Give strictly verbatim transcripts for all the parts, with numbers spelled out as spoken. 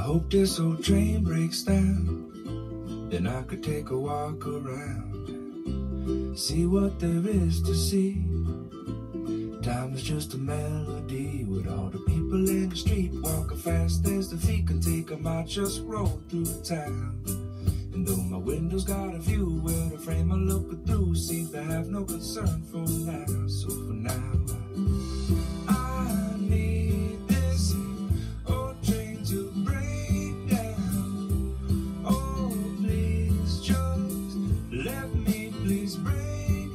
hope this old train breaks down, then I could take a walk around, see what there is to see. Time is just a melody with all the people in the street walking fast as the feet can take them. I just roll through town, and though my window's got a view, well, the frame I'm looking through seems to have no concern for now. So for now, I need this old train to break down. Oh, please just let me please break down.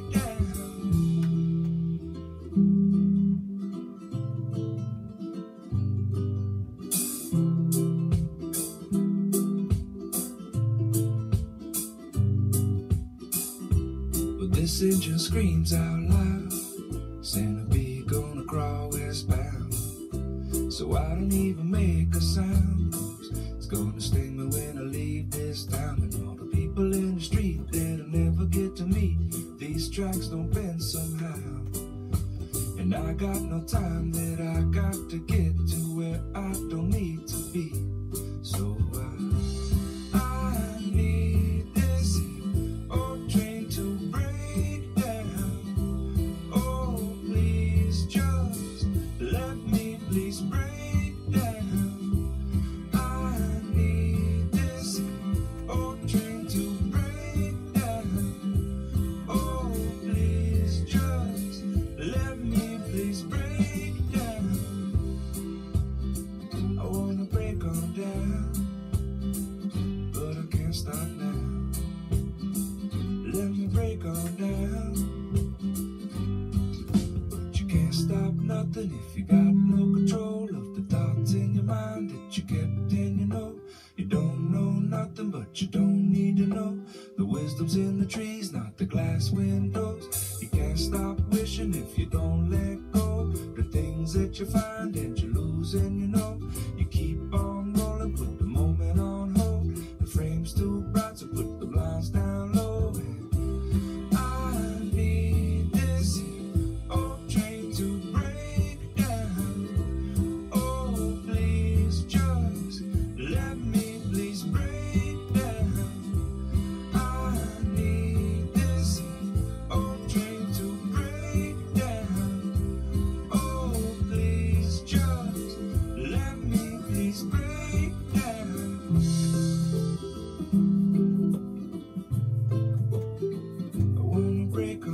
This engine screams out loud, centipede gonna crawl westbound. So I don't even make a sound, 'cause it's gonna sting me when I leave this town. And all the people in the street that I'll never get to meet, these tracks don't bend somehow. And I got no time that I got to get to where I don't need to be. So I, I need this old train to break. Please break down. I need this old train to break down. Oh, please just let me please break down. I wanna break on down, but I can't stop now. Let me break on down, but you can't stop nothing if you got no control of the thoughts in your mind that you kept in your know. You don't know nothing, but you don't need to know. The wisdom's in the trees, not the glass windows. You can't stop wishing if you don't let go. The things that you find and you lose, and you know you keep on rolling, put the moment on hold. The frame's too bright, so put the blinds down low. And I need this old train to break down. Oh, please just let me please break down. I need this old train to break down. Oh, please just let me please break down. I wanna break